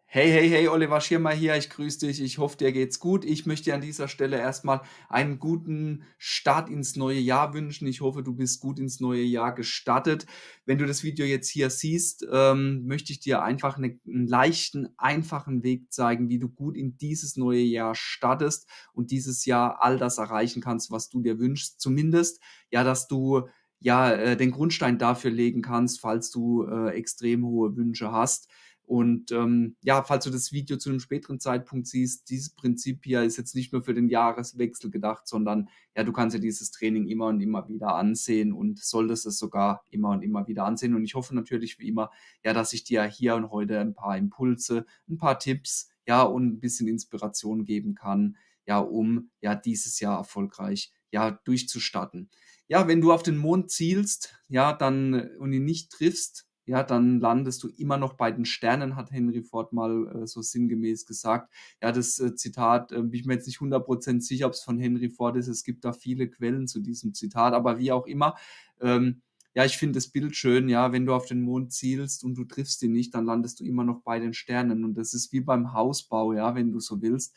Hey, hey, hey, Oliver Schirmer hier. Ich grüße dich. Ich hoffe, dir geht's gut. Ich möchte dir an dieser Stelle erstmal einen guten Start ins neue Jahr wünschen. Ich hoffe, du bist gut ins neue Jahr gestartet. Wenn du das Video jetzt hier siehst, möchte ich dir einfach 'n leichten, einfachen Weg zeigen, wie du gut in dieses neue Jahr startest und dieses Jahr all das erreichen kannst, was du dir wünschst. Zumindest, ja, dass du, ja, den Grundstein dafür legen kannst, falls du, extrem hohe Wünsche hast. Und, ja, falls du das Video zu einem späteren Zeitpunkt siehst, dieses Prinzip hier ist jetzt nicht nur für den Jahreswechsel gedacht, sondern, ja, du kannst dir dieses Training immer und immer wieder ansehen und solltest es sogar immer und immer wieder ansehen. Und ich hoffe natürlich wie immer, ja, dass ich dir hier und heute ein paar Impulse, ein paar Tipps, ja, und ein bisschen Inspiration geben kann, ja, um, ja, dieses Jahr erfolgreich, ja, durchzustarten. Ja, wenn du auf den Mond zielst, ja, dann und ihn nicht triffst, ja, dann landest du immer noch bei den Sternen, hat Henry Ford mal, so sinngemäß gesagt. Ja, das, Zitat, bin ich mir jetzt nicht 100% sicher, ob es von Henry Ford ist. Es gibt da viele Quellen zu diesem Zitat, aber wie auch immer, ja, ich finde das Bild schön, ja, wenn du auf den Mond zielst und du triffst ihn nicht, dann landest du immer noch bei den Sternen. Und das ist wie beim Hausbau, ja, wenn du so willst.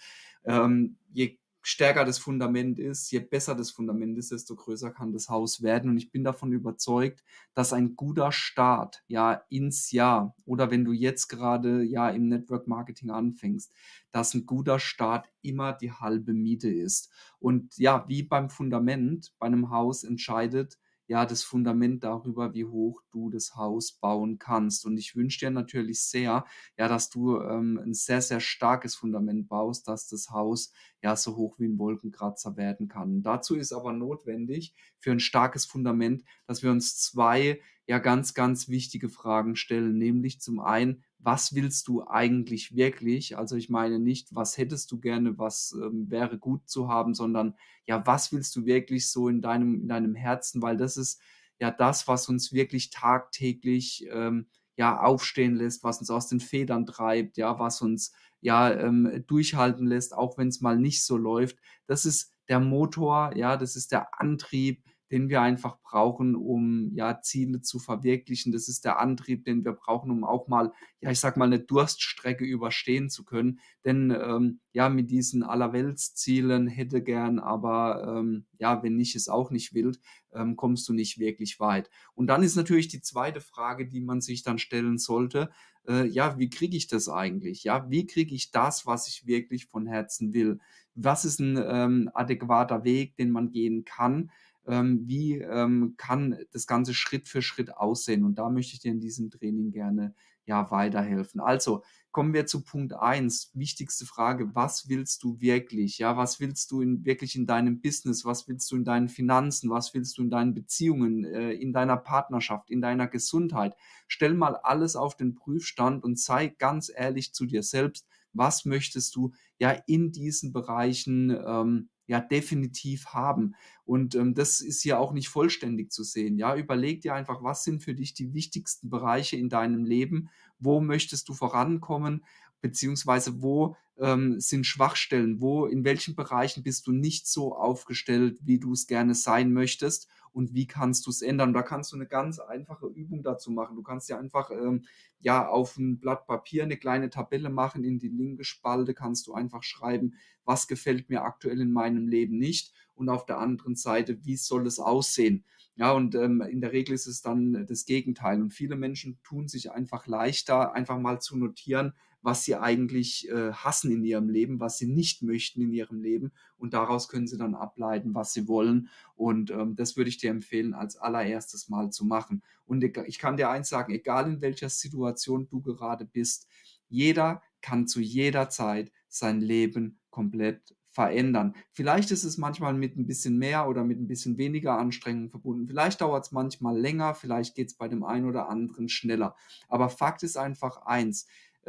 Je stärker das Fundament ist, je besser das Fundament ist, desto größer kann das Haus werden. Und ich bin davon überzeugt, dass ein guter Start, ja, ins Jahr oder wenn du jetzt gerade, ja, im Network Marketing anfängst, dass ein guter Start immer die halbe Miete ist. Und ja, wie beim Fundament bei einem Haus entscheidet, ja, das Fundament darüber, wie hoch du das Haus bauen kannst. Und ich wünsche dir natürlich sehr, ja, dass du, 'n sehr, sehr starkes Fundament baust, dass das Haus, ja, so hoch wie ein Wolkenkratzer werden kann. Dazu ist aber notwendig für ein starkes Fundament, dass wir uns 2 ja ganz, ganz wichtige Fragen stellen, nämlich zum einen: Was willst du eigentlich wirklich? Also, ich meine nicht: Was hättest du gerne, was, wäre gut zu haben, sondern, ja, was willst du wirklich so in deinem Herzen? Weil das ist ja das, was uns wirklich tagtäglich, ja, aufstehen lässt, was uns aus den Federn treibt, ja, was uns, ja, durchhalten lässt, auch wenn es mal nicht so läuft. Das ist der Motor, ja, das ist der Antrieb, den wir einfach brauchen, um, ja, Ziele zu verwirklichen. Das ist der Antrieb, den wir brauchen, um auch mal, ja, ich sage mal, eine Durststrecke überstehen zu können. Denn, ja, mit diesen Allerweltszielen, hätte gern, aber, ja, wenn nicht, ist auch nicht wild, kommst du nicht wirklich weit. Und dann ist natürlich die zweite Frage, die man sich dann stellen sollte, ja, wie kriege ich das eigentlich? Ja, wie kriege ich das, was ich wirklich von Herzen will? Was ist ein adäquater Weg, den man gehen kann? Wie, kann das Ganze Schritt für Schritt aussehen? Und da möchte ich dir in diesem Training gerne, ja, weiterhelfen. Also, kommen wir zu Punkt eins. Wichtigste Frage: Was willst du wirklich? Ja, was willst du wirklich in deinem Business? Was willst du in deinen Finanzen? Was willst du in deinen Beziehungen, in deiner Partnerschaft, in deiner Gesundheit? Stell mal alles auf den Prüfstand und sei ganz ehrlich zu dir selbst. Was möchtest du, ja, in diesen Bereichen, ja, definitiv haben? Und, das ist hier auch nicht vollständig zu sehen, ja? Überleg dir einfach, was sind für dich die wichtigsten Bereiche in deinem Leben? Wo möchtest du vorankommen? Beziehungsweise wo, sind Schwachstellen? Wo in welchen Bereichen bist du nicht so aufgestellt, wie du es gerne sein möchtest? Und wie kannst du es ändern? Da kannst du eine ganz einfache Übung dazu machen. Du kannst dir einfach, ja, auf ein Blatt Papier eine kleine Tabelle machen. In die linke Spalte kannst du einfach schreiben: „Was gefällt mir aktuell in meinem Leben nicht?“ Und auf der anderen Seite: „Wie soll es aussehen?“ Ja, und, in der Regel ist es dann das Gegenteil. Und viele Menschen tun sich einfach leichter, einfach mal zu notieren, was sie eigentlich, hassen in ihrem Leben, was sie nicht möchten in ihrem Leben. Und daraus können sie dann ableiten, was sie wollen. Und, das würde ich dir empfehlen, als allererstes Mal zu machen. Und ich kann dir eins sagen, egal in welcher Situation du gerade bist, jeder kann zu jeder Zeit sein Leben komplett verändern. Vielleicht ist es manchmal mit ein bisschen mehr oder mit ein bisschen weniger Anstrengung verbunden. Vielleicht dauert es manchmal länger, vielleicht geht es bei dem einen oder anderen schneller. Aber Fakt ist einfach eins: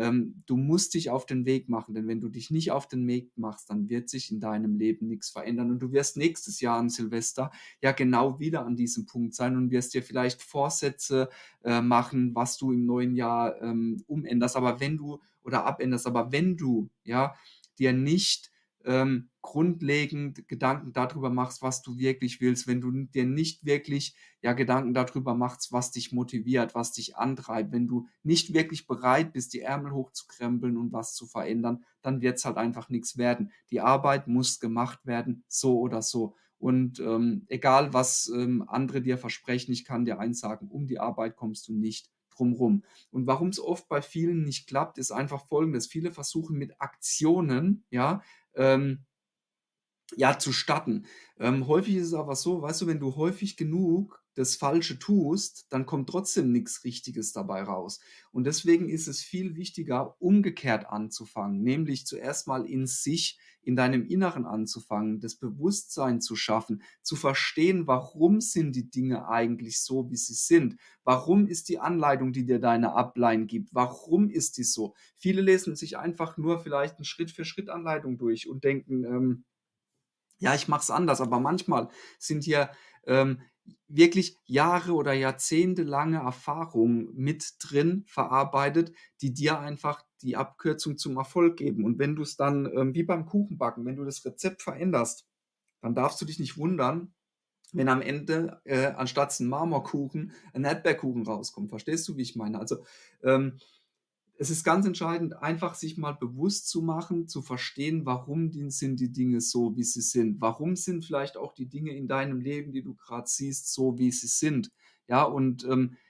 Du musst dich auf den Weg machen, denn wenn du dich nicht auf den Weg machst, dann wird sich in deinem Leben nichts verändern und du wirst nächstes Jahr an Silvester ja genau wieder an diesem Punkt sein und wirst dir vielleicht Vorsätze, machen, was du im neuen Jahr, umänderst. Aber wenn du oder abänderst, aber wenn du, ja, dir nicht grundlegend Gedanken darüber machst, was du wirklich willst, wenn du dir nicht wirklich, ja, Gedanken darüber machst, was dich motiviert, was dich antreibt, wenn du nicht wirklich bereit bist, die Ärmel hochzukrempeln und was zu verändern, dann wird es halt einfach nichts werden. Die Arbeit muss gemacht werden, so oder so. Und, egal, was, andere dir versprechen, ich kann dir eins sagen: Um die Arbeit kommst du nicht drum rum. Und warum es oft bei vielen nicht klappt, ist einfach Folgendes: Viele versuchen mit Aktionen, ja, ähm, ja, zu starten. Häufig ist es aber so, weißt du, wenn du häufig genug das Falsche tust, dann kommt trotzdem nichts Richtiges dabei raus. Und deswegen ist es viel wichtiger, umgekehrt anzufangen, nämlich zuerst mal in sich, in deinem Inneren anzufangen, das Bewusstsein zu schaffen, zu verstehen, warum sind die Dinge eigentlich so, wie sie sind? Warum ist die Anleitung, die dir deine Upline gibt, warum ist die so? Viele lesen sich einfach nur vielleicht 'n Schritt-für-Schritt-Anleitung durch und denken, ja, ich mache es anders, aber manchmal sind hier, ähm, wirklich Jahre oder jahrzehntelange Erfahrung mit drin verarbeitet, die dir einfach die Abkürzung zum Erfolg geben. Und wenn du es dann, wie beim Kuchenbacken, wenn du das Rezept veränderst, dann darfst du dich nicht wundern, wenn am Ende, anstatt 'n Marmorkuchen 'n Erdbeerkuchen rauskommt. Verstehst du, wie ich meine? Also, ähm, es ist ganz entscheidend, einfach sich mal bewusst zu machen, zu verstehen, warum sind die Dinge so, wie sie sind. Warum sind vielleicht auch die Dinge in deinem Leben, die du gerade siehst, so, wie sie sind? Ja, und,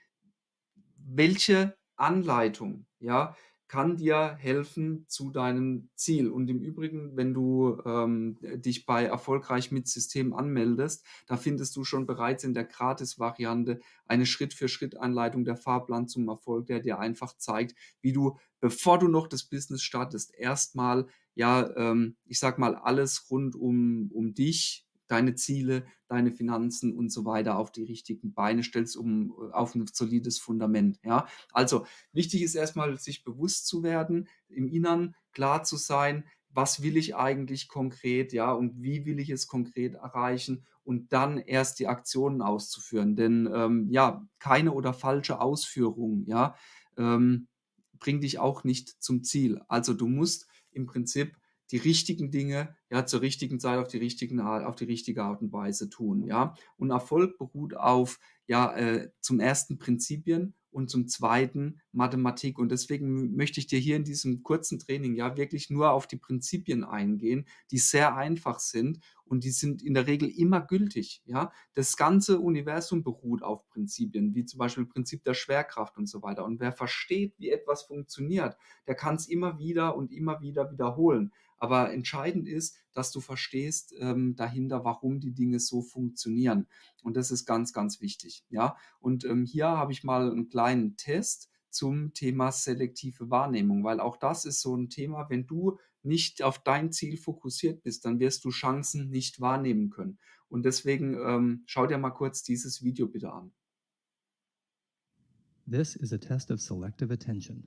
welche Anleitung, ja, kann dir helfen zu deinem Ziel? Und im Übrigen, wenn du, dich bei Erfolgreich mit System anmeldest, da findest du schon bereits in der Gratis-Variante eine Schritt-für-Schritt-Anleitung, der Fahrplan zum Erfolg, der dir einfach zeigt, wie du, bevor du noch das Business startest, erstmal, ja, ich sage mal, alles rund um dich, deine Ziele, deine Finanzen und so weiter auf die richtigen Beine stellst, auf ein solides Fundament, ja? Also, wichtig ist erstmal, sich bewusst zu werden, im Inneren klar zu sein: „Was will ich eigentlich konkret, ja, und wie will ich es konkret erreichen?“ Und dann erst die Aktionen auszuführen. Denn, ja, keine oder falsche Ausführung, ja, ähm, bringt dich auch nicht zum Ziel. Also, du musst im Prinzip die richtigen Dinge, ja, zur richtigen Zeit auf die richtige Art und Weise tun, ja? Und Erfolg beruht auf, ja, zum ersten Prinzipien und zum zweiten Mathematik. Und deswegen möchte ich dir hier in diesem kurzen Training ja wirklich nur auf die Prinzipien eingehen, die sehr einfach sind und die sind in der Regel immer gültig, ja? Das ganze Universum beruht auf Prinzipien, wie zum Beispiel Prinzip der Schwerkraft und so weiter. Und wer versteht, wie etwas funktioniert, der kann es immer wieder und immer wieder wiederholen. Aber entscheidend ist, dass du verstehst, dahinter, warum die Dinge so funktionieren. Und das ist ganz, ganz wichtig, ja? Und, hier habe ich mal einen kleinen Test zum Thema selektive Wahrnehmung, weil auch das ist so ein Thema, wenn du nicht auf dein Ziel fokussiert bist, dann wirst du Chancen nicht wahrnehmen können. Und deswegen, schau dir mal kurz dieses Video bitte an. This is a test of selective attention.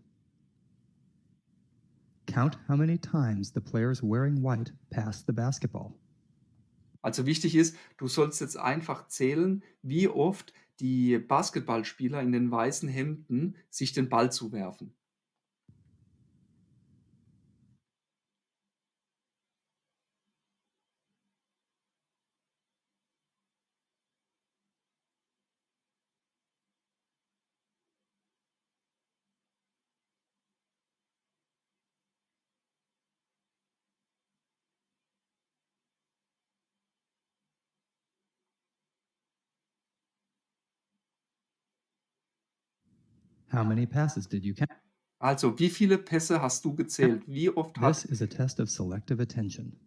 Count how many times the players wearing white pass the basketball. Also wichtig ist, du sollst jetzt einfach zählen, wie oft die Basketballspieler in den weißen Hemden sich den Ball zuwerfen. How many passes did you count? Also, wie viele Pässe hast du gezählt? Wie oft This hat is a test of selective attention.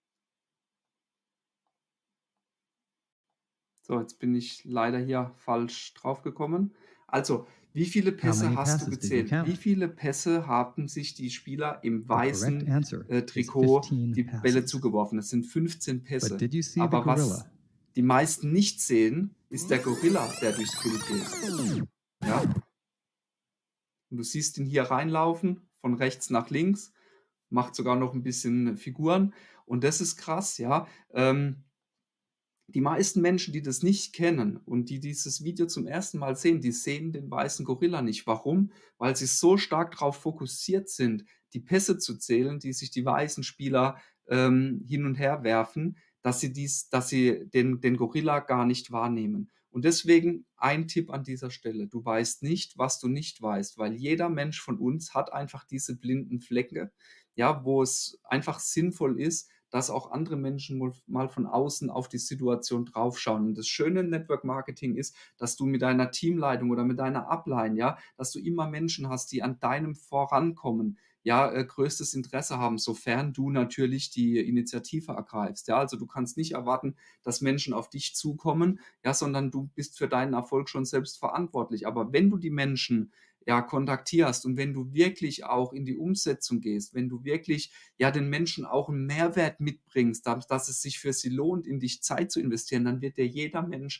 so, jetzt bin ich leider hier falsch draufgekommen. Also, wie viele How Pässe many hast du passes did you gezählt? Wie count? viele Pässe haben sich die Spieler im The correct weißen, answer is Trikot 15 die Bälle passes. zugeworfen? Das sind 15 But Pässe. did you see the Aber was gorilla? die meisten nicht sehen, ist der Gorilla, der durchs Bild geht. Ja? Und du siehst ihn hier reinlaufen, von rechts nach links, macht sogar noch ein bisschen Figuren. Und das ist krass, ja. Die meisten Menschen, die das nicht kennen und die dieses Video zum ersten Mal sehen, die sehen den weißen Gorilla nicht. Warum? Weil sie so stark darauf fokussiert sind, die Pässe zu zählen, die sich die weißen Spieler, hin und her werfen, dass sie den Gorilla gar nicht wahrnehmen. Und deswegen ein Tipp an dieser Stelle: Du weißt nicht, was du nicht weißt, weil jeder Mensch von uns hat einfach diese blinden Flecke, ja, wo es einfach sinnvoll ist, dass auch andere Menschen mal von außen auf die Situation draufschauen. Und das Schöne im Network Marketing ist, dass du mit deiner Teamleitung oder mit deiner Upline, ja, dass du immer Menschen hast, die an deinem Vorankommen, ja, größtes Interesse haben, sofern du natürlich die Initiative ergreifst. Ja, also du kannst nicht erwarten, dass Menschen auf dich zukommen, ja, sondern du bist für deinen Erfolg schon selbst verantwortlich. Aber wenn du die Menschen ja kontaktierst und wenn du wirklich auch in die Umsetzung gehst, wenn du wirklich ja den Menschen auch einen Mehrwert mitbringst, dass es sich für sie lohnt, in dich Zeit zu investieren, dann wird dir jeder Mensch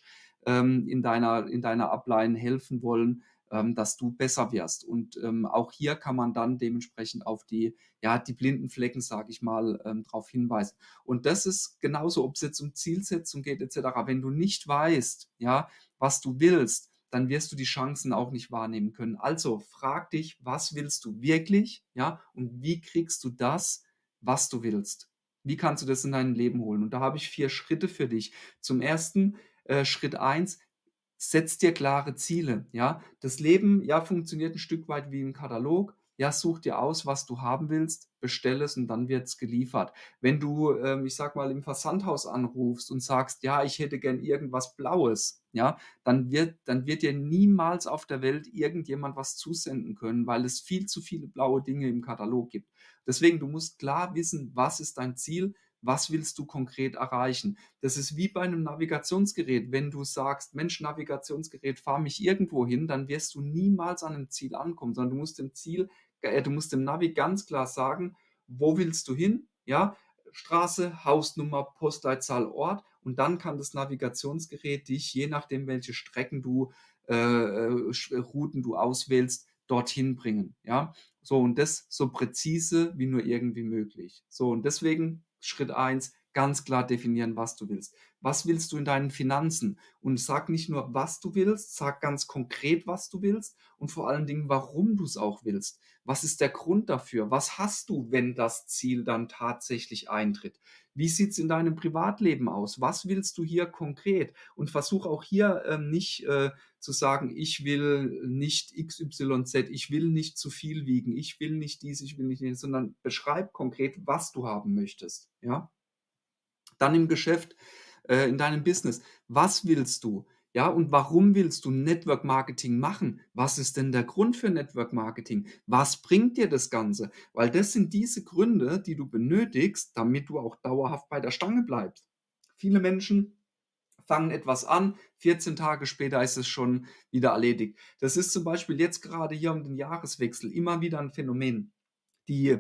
in deiner Upline helfen wollen, dass du besser wirst. Und auch hier kann man dann dementsprechend auf ja, die blinden Flecken, sage ich mal, darauf hinweisen. Und das ist genauso, ob es jetzt um Zielsetzung geht etc. Wenn du nicht weißt, ja, was du willst, dann wirst du die Chancen auch nicht wahrnehmen können. Also frag dich, was willst du wirklich, ja, und wie kriegst du das, was du willst? Wie kannst du das in dein Leben holen? Und da habe ich 4 Schritte für dich. Zum ersten, Schritt eins: Setz dir klare Ziele, ja? Das Leben, ja, funktioniert ein Stück weit wie im Katalog. Ja, such dir aus, was du haben willst, bestell es und dann wird's geliefert. Wenn du, ich sage mal, im Versandhaus anrufst und sagst: „Ja, ich hätte gern irgendwas Blaues“, ja, dann wird dir niemals auf der Welt irgendjemand was zusenden können, weil es viel zu viele blaue Dinge im Katalog gibt. Deswegen, du musst klar wissen, was ist dein Ziel, was willst du konkret erreichen? Das ist wie bei einem Navigationsgerät. Wenn du sagst: „Mensch, Navigationsgerät, fahr mich irgendwo hin“, dann wirst du niemals an 'nem Ziel ankommen, sondern du musst dem Navi ganz klar sagen: „Wo willst du hin?“ Ja, Straße, Hausnummer, Postleitzahl, Ort, und dann kann das Navigationsgerät dich, je nachdem, welche Strecken du Routen du auswählst, dorthin bringen, ja? So, und das so präzise wie nur irgendwie möglich. So, und deswegen Schritt eins: ganz klar definieren, was du willst. Was willst du in deinen Finanzen? Und sag nicht nur, was du willst, sag ganz konkret, was du willst und vor allen Dingen, warum du es auch willst. Was ist der Grund dafür? Was hast du, wenn das Ziel dann tatsächlich eintritt? Wie sieht es in deinem Privatleben aus? Was willst du hier konkret? Und versuch auch hier nicht zu sagen: „Ich will nicht XYZ, ich will nicht zu viel wiegen, ich will nicht dies, ich will nicht jenes“, sondern beschreib konkret, was du haben möchtest, ja? Dann im Geschäft, in deinem Business. Was willst du? Ja, und warum willst du Network Marketing machen? Was ist denn der Grund für Network Marketing? Was bringt dir das Ganze? Weil das sind diese Gründe, die du benötigst, damit du auch dauerhaft bei der Stange bleibst. Viele Menschen fangen etwas an, 14 Tage später ist es schon wieder erledigt. Das ist zum Beispiel jetzt gerade hier um den Jahreswechsel immer wieder ein Phänomen. Die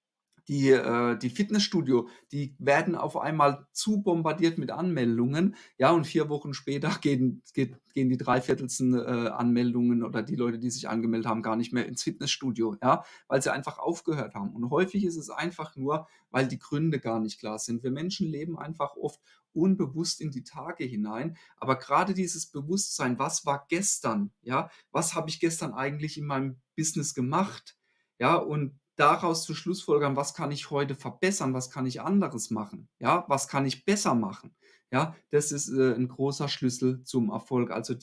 die Fitnessstudio, die werden auf einmal zu bombardiert mit Anmeldungen, ja, und 4 Wochen später gehen die dreiviertelsten Anmeldungen oder die Leute, die sich angemeldet haben, gar nicht mehr ins Fitnessstudio, ja, weil sie einfach aufgehört haben. Und häufig ist es einfach nur, weil die Gründe gar nicht klar sind. Wir Menschen leben einfach oft unbewusst in die Tage hinein, aber gerade dieses Bewusstsein: „Was war gestern?“ Ja, was habe ich gestern eigentlich in meinem Business gemacht? Ja, und daraus zu schlussfolgern: „Was kann ich heute verbessern? Was kann ich anderes machen? Ja, was kann ich besser machen?“ Ja, das ist 'n großer Schlüssel zum Erfolg. Also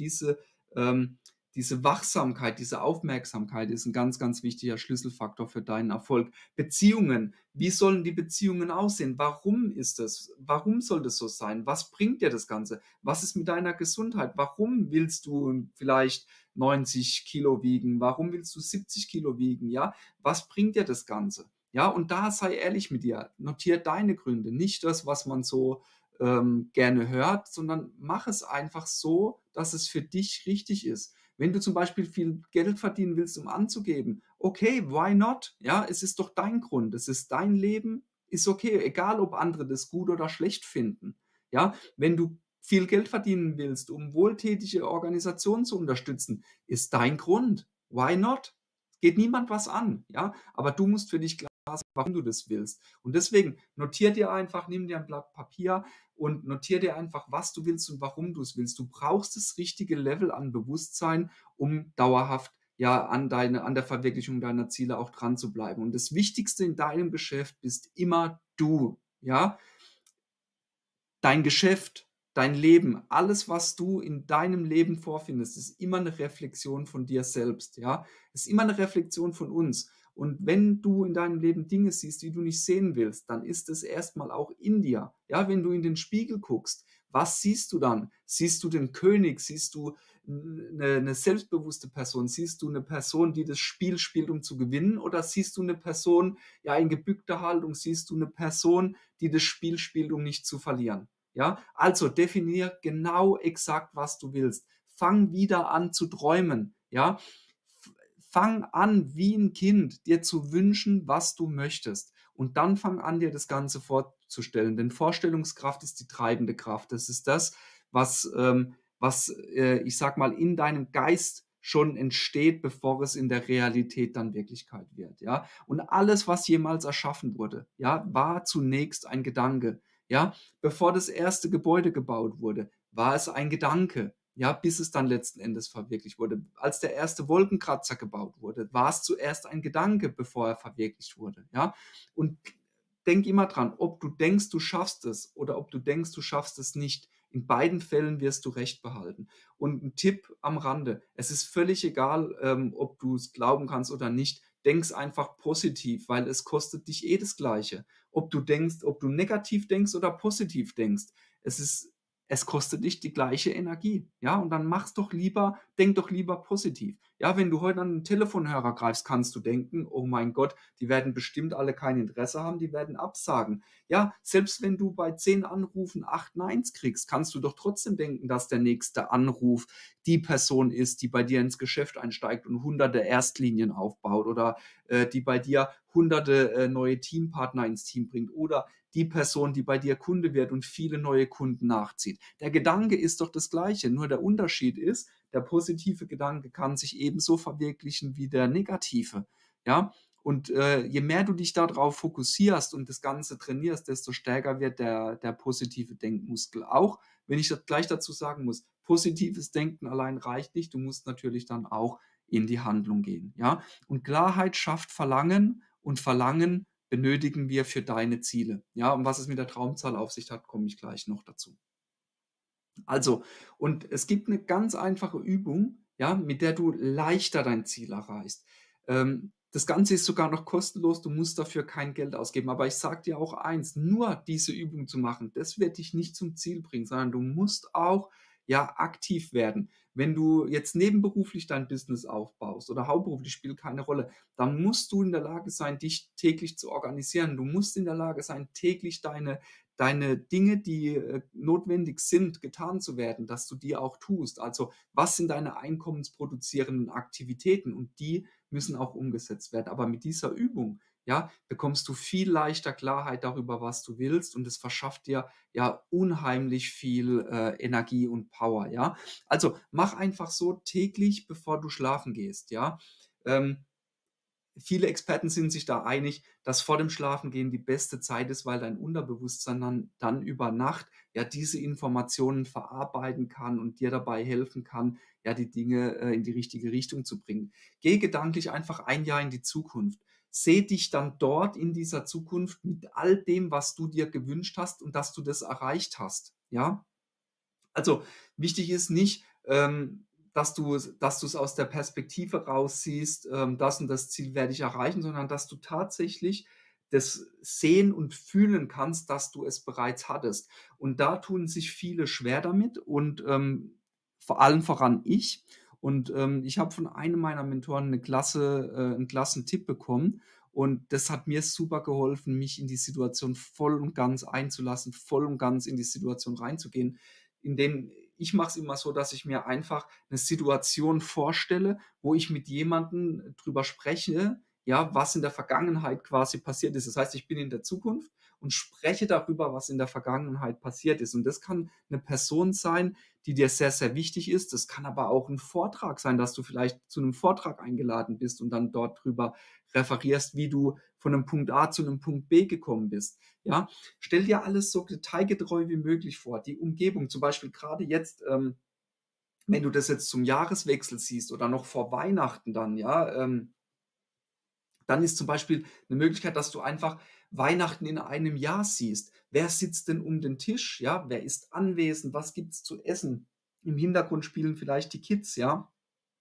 diese Wachsamkeit, diese Aufmerksamkeit ist ein ganz, ganz wichtiger Schlüsselfaktor für deinen Erfolg. Beziehungen: Wie sollen die Beziehungen aussehen? Warum ist das? Warum soll das so sein? Was bringt dir das Ganze? Was ist mit deiner Gesundheit? Warum willst du vielleicht 90 Kilo wiegen? Warum willst du 70 Kilo wiegen? Ja, was bringt dir das Ganze? Ja, und da sei ehrlich mit dir. Notier deine Gründe, nicht das, was man so gerne hört, sondern mach es einfach so, dass es für dich richtig ist. Wenn du zum Beispiel viel Geld verdienen willst, um anzugeben, okay, why not? Ja, es ist doch dein Grund, es ist dein Leben, ist okay, egal ob andere das gut oder schlecht finden. Ja, wenn du viel Geld verdienen willst, um wohltätige Organisationen zu unterstützen, ist dein Grund. Why not? Geht niemand was an, ja? Aber du musst für dich klar sein, warum du das willst. Und deswegen notier dir einfach, nimm dir ein Blatt Papier und notier dir einfach, was du willst und warum du es willst. Du brauchst das richtige Level an Bewusstsein, um dauerhaft ja an der Verwirklichung deiner Ziele auch dran zu bleiben. Und das Wichtigste in deinem Geschäft bist immer du. ja? Dein Geschäft, dein Leben, alles, was du in deinem Leben vorfindest, ist immer eine Reflexion von dir selbst, ja? Ist immer eine Reflexion von uns. Und wenn du in deinem Leben Dinge siehst, die du nicht sehen willst, dann ist es erstmal auch in dir. Ja, wenn du in den Spiegel guckst, was siehst du dann? Siehst du den König? Siehst du eine selbstbewusste Person? Siehst du eine Person, die das Spiel spielt, um zu gewinnen? Oder siehst du eine Person, ja, in gebückter Haltung? Siehst du eine Person, die das Spiel spielt, um nicht zu verlieren? Ja, also definier genau exakt, was du willst. Fang wieder an zu träumen. Ja, fang an, wie ein Kind, dir zu wünschen, was du möchtest. Und dann fang an, dir das Ganze vorzustellen. Denn Vorstellungskraft ist die treibende Kraft. Das ist das, was ich sag mal, in deinem Geist schon entsteht, bevor es in der Realität dann Wirklichkeit wird. Ja, und alles, was jemals erschaffen wurde, ja, war zunächst ein Gedanke. Ja, bevor das erste Gebäude gebaut wurde, war es ein Gedanke. Ja, bis es dann letzten Endes verwirklicht wurde. Als der erste Wolkenkratzer gebaut wurde, war es zuerst ein Gedanke, bevor er verwirklicht wurde. Ja, und denk immer dran, ob du denkst, du schaffst es oder ob du denkst, du schaffst es nicht. In beiden Fällen wirst du Recht behalten. Und ein Tipp am Rande: Es ist völlig egal, ob du es glauben kannst oder nicht. Denk's einfach positiv, weil es kostet dich eh das Gleiche. Ob du negativ denkst oder positiv denkst. Es ist es kostet dich die gleiche Energie, ja? Und dann denk doch lieber positiv. Ja, wenn du heute an den Telefonhörer greifst, kannst du denken: „Oh mein Gott, die werden bestimmt alle kein Interesse haben, die werden absagen." Ja, selbst wenn du bei 10 Anrufen 8 Neins kriegst, kannst du doch trotzdem denken, dass der nächste Anruf die Person ist, die bei dir ins Geschäft einsteigt und hunderte Erstlinien aufbaut oder, die bei dir hunderte, neue Teampartner ins Team bringt oder die Person, die bei dir Kunde wird und viele neue Kunden nachzieht. Der Gedanke ist doch das Gleiche, nur der Unterschied ist, der positive Gedanke kann sich ebenso verwirklichen wie der negative. Ja, und je mehr du dich darauf fokussierst und das Ganze trainierst, desto stärker wird der positive Denkmuskel. Auch wenn ich das gleich dazu sagen muss, positives Denken allein reicht nicht. Du musst natürlich dann auch in die Handlung gehen. Ja, und Klarheit schafft Verlangen und Verlangen benötigen wir für deine Ziele. Ja, und was es mit der Traumzahl auf sich hat, komme ich gleich noch dazu. Also, und es gibt eine ganz einfache Übung, ja, mit der du leichter dein Ziel erreichst. Das Ganze ist sogar noch kostenlos, du musst dafür kein Geld ausgeben. Aber ich sage dir auch eins: Nur diese Übung zu machen, das wird dich nicht zum Ziel bringen, sondern du musst auch, ja, aktiv werden. Wenn du jetzt nebenberuflich dein Business aufbaust oder hauptberuflich, spielt keine Rolle, dann musst du in der Lage sein, dich täglich zu organisieren. Du musst in der Lage sein, täglich deine Dinge, die notwendig sind, getan zu werden, dass du die auch tust. Also, was sind deine einkommensproduzierenden Aktivitäten? Und die müssen auch umgesetzt werden. Aber mit dieser Übung, ja, bekommst du viel leichter Klarheit darüber, was du willst, und es verschafft dir ja unheimlich viel Energie und Power, ja. Also, mach einfach so täglich, bevor du schlafen gehst, ja. Ähm, Viele Experten sind sich da einig, dass vor dem Schlafengehen die beste Zeit ist, weil dein Unterbewusstsein dann über Nacht ja diese Informationen verarbeiten kann und dir dabei helfen kann, ja, die Dinge in die richtige Richtung zu bringen. Geh gedanklich einfach ein Jahr in die Zukunft. Seh dich dann dort in dieser Zukunft mit all dem, was du dir gewünscht hast und dass du das erreicht hast. Ja, also, wichtig ist nicht, dass du's aus der Perspektive raussiehst, das und das Ziel werde ich erreichen, sondern dass du tatsächlich das sehen und fühlen kannst, dass du es bereits hattest. Und da tun sich viele schwer damit und, vor allem voran ich. Und, ich habe von einem meiner Mentoren 'n klassen Tipp bekommen, und das hat mir super geholfen, mich in die Situation voll und ganz einzulassen, voll und ganz in die Situation reinzugehen, indem ich mache es immer so, dass ich mir einfach eine Situation vorstelle, wo ich mit jemandem drüber spreche, ja, was in der Vergangenheit quasi passiert ist. Das heißt, ich bin in der Zukunft und spreche darüber, was in der Vergangenheit passiert ist. Und das kann eine Person sein, die dir sehr, sehr wichtig ist. Das kann aber auch ein Vortrag sein, dass du vielleicht zu einem Vortrag eingeladen bist und dann dort drüber referierst, wie du von einem Punkt A zu einem Punkt B gekommen bist. Ja, stell dir alles so detailgetreu wie möglich vor. Die Umgebung, zum Beispiel gerade jetzt, wenn du das jetzt zum Jahreswechsel siehst oder noch vor Weihnachten dann, ja, Dann ist zum Beispiel eine Möglichkeit, dass du einfach Weihnachten in einem Jahr siehst. Wer sitzt denn um den Tisch, ja? Wer ist anwesend? Was gibt's zu essen? Im Hintergrund spielen vielleicht die Kids, ja?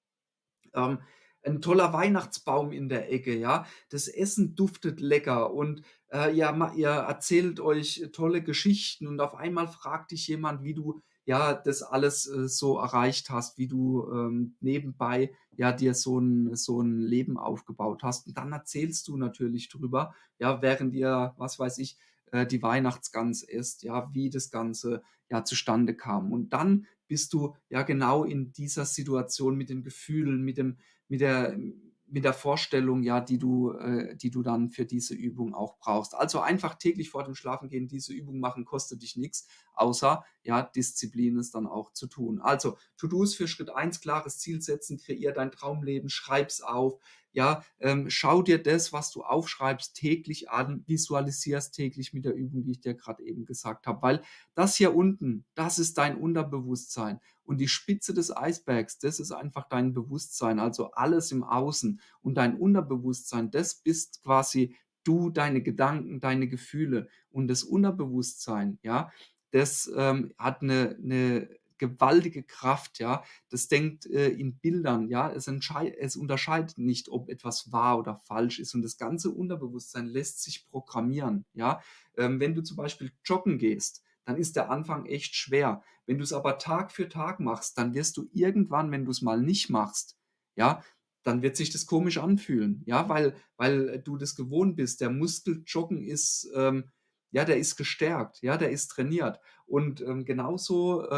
Ähm, 'n toller Weihnachtsbaum in der Ecke, ja? Das Essen duftet lecker und, ihr erzählt euch tolle Geschichten und auf einmal fragt dich jemand, wie du, ja, das alles, so erreicht hast, wie du, nebenbei, ja, dir so 'n Leben aufgebaut hast. Und dann erzählst du natürlich drüber, ja, während ihr, was weiß ich, die Weihnachtsgans esst, ja, wie das Ganze, ja, zustande kam. Und dann bist du ja genau in dieser Situation mit den Gefühlen, mit der mit der Vorstellung, ja, die du dann für diese Übung auch brauchst. Also einfach täglich vor dem Schlafengehen diese Übung machen, kostet dich nichts, außer, ja, Disziplin es dann auch zu tun. Also, To-dos für Schritt eins: klares Ziel setzen, kreier dein Traumleben, schreib's auf, ja, schau dir das, was du aufschreibst, täglich an, visualisier's täglich mit der Übung, die ich dir gerade eben gesagt habe, weil das hier unten, das ist dein Unterbewusstsein. Und die Spitze des Eisbergs, das ist einfach dein Bewusstsein, also alles im Außen. Und dein Unterbewusstsein, das bist quasi du, deine Gedanken, deine Gefühle. Und das Unterbewusstsein, ja, das hat eine gewaltige Kraft, ja. Das denkt in Bildern, ja. Es unterscheidet nicht, ob etwas wahr oder falsch ist. Und das ganze Unterbewusstsein lässt sich programmieren, ja. Wenn du zum Beispiel joggen gehst, dann ist der Anfang echt schwer. Wenn du es aber Tag für Tag machst, dann wirst du irgendwann, wenn du es mal nicht machst, ja, dann wird sich das komisch anfühlen, ja, weil du das gewohnt bist. Der Muskeljoggen ist, ja, der ist gestärkt, ja, der ist trainiert. Und, genauso,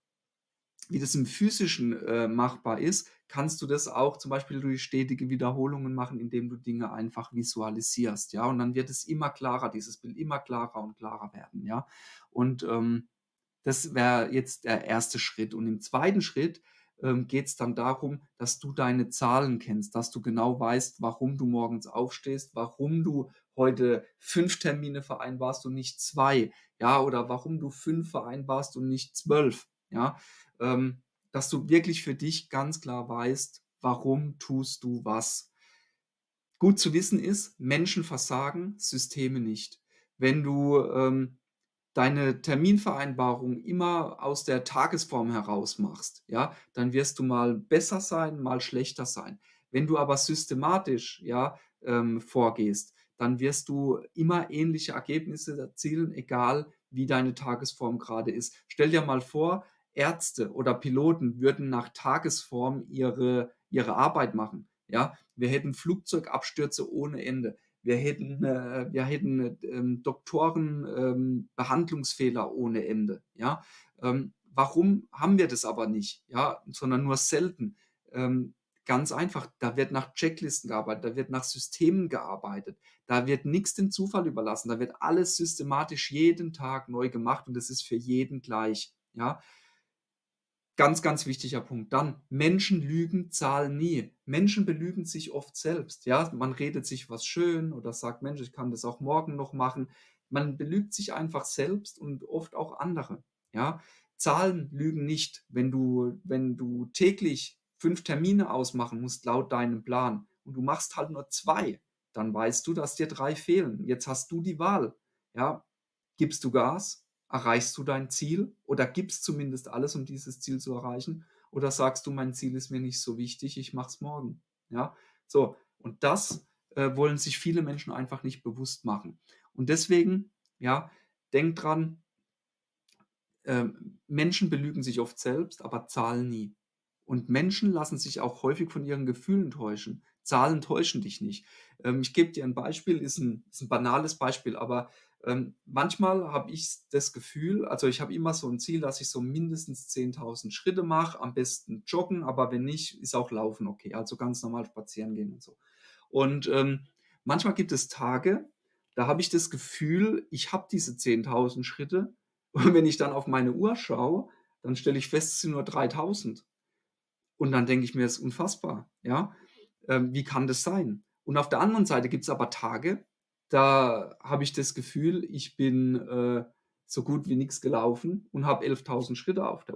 wie das im Physischen, machbar ist, kannst du das auch zum Beispiel durch stetige Wiederholungen machen, indem du Dinge einfach visualisierst, ja? Und dann wird es immer klarer, dieses Bild immer klarer und klarer werden, ja? Und, das wäre jetzt der erste Schritt. Und im zweiten Schritt, geht es dann darum, dass du deine Zahlen kennst, dass du genau weißt, warum du morgens aufstehst, warum du heute 5 Termine vereinbarst und nicht 2, ja, oder warum du 5 vereinbarst und nicht 12, ja? Dass du wirklich für dich ganz klar weißt, warum tust du was. Gut zu wissen ist, Menschen versagen, Systeme nicht. Wenn du, deine Terminvereinbarung immer aus der Tagesform heraus machst, ja, dann wirst du mal besser sein, mal schlechter sein. Wenn du aber systematisch, ja, vorgehst, dann wirst du immer ähnliche Ergebnisse erzielen, egal wie deine Tagesform gerade ist. Stell dir mal vor, Ärzte oder Piloten würden nach Tagesform ihre Arbeit machen, ja? Wir hätten Flugzeugabstürze ohne Ende. Wir hätten Doktoren, Behandlungsfehler ohne Ende, ja? Warum haben wir das aber nicht, ja, sondern nur selten? Ähm, Ganz einfach, da wird nach Checklisten gearbeitet, da wird nach Systemen gearbeitet, da wird nichts dem Zufall überlassen, da wird alles systematisch jeden Tag neu gemacht und das ist für jeden gleich, ja? Ganz, ganz wichtiger Punkt. Dann, Menschen lügen, Zahlen nie. Menschen belügen sich oft selbst, ja? Man redet sich was schön oder sagt: „Mensch, ich kann das auch morgen noch machen.“ Man belügt sich einfach selbst und oft auch andere, ja? Zahlen lügen nicht. Wenn du täglich 5 Termine ausmachen musst laut deinem Plan und du machst halt nur 2, dann weißt du, dass dir 3 fehlen. Jetzt hast du die Wahl, ja? Gibst du Gas? Erreichst du dein Ziel oder gibst zumindest alles, um dieses Ziel zu erreichen? Oder sagst du: „Mein Ziel ist mir nicht so wichtig, ich mache es morgen“, ja? So, und das, wollen sich viele Menschen einfach nicht bewusst machen. Und deswegen, ja, denk dran, Menschen belügen sich oft selbst, aber Zahlen nie. Und Menschen lassen sich auch häufig von ihren Gefühlen täuschen. Zahlen täuschen dich nicht. Ich gebe dir ein Beispiel, ist 'n banales Beispiel, aber, manchmal habe ich das Gefühl, also, ich habe immer so ein Ziel, dass ich so mindestens 10.000 Schritte mache, am besten joggen, aber wenn nicht, ist auch Laufen okay, also, ganz normal spazieren gehen und so. Und, manchmal gibt es Tage, da habe ich das Gefühl, ich habe diese 10.000 Schritte und wenn ich dann auf meine Uhr schaue, dann stelle ich fest, es sind nur 3.000. Und dann denke ich mir: „Das ist unfassbar“, ja? Wie kann das sein? Und auf der anderen Seite gibt's aber Tage, da habe ich das Gefühl, ich bin, so gut wie nix gelaufen und habe 11.000 Schritte auf der Uhr.